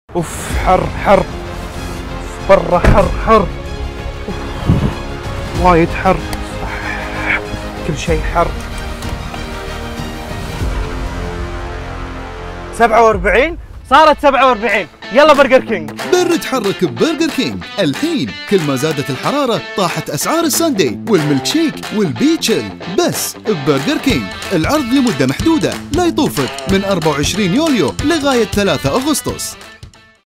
اوف حر حر، برا حر حر، وايد حر، كل شيء حر. 47 صارت 47. يلا برجر كينج. برد حرك ببرجر كينج الحين، كل ما زادت الحرارة طاحت أسعار الساندي والميلك شيك والبيتشل. بس ببرجر كينج العرض لمدة محدودة لا يطوفك من 24 يوليو لغاية 3 أغسطس.